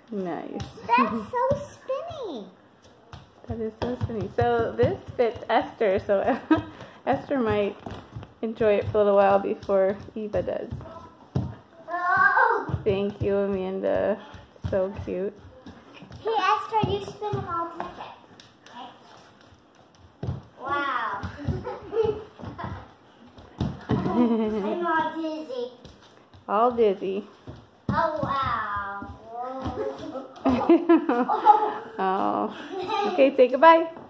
Nice. That's so spinny. That is so spinny. So this fits Esther, so Esther might enjoy it for a little while before Eva does. Oh. Thank you, Amanda. So cute. Hey Esther, you spin them all together. Okay. Wow. I'm all dizzy. All dizzy. Oh wow. Oh. Okay, say goodbye.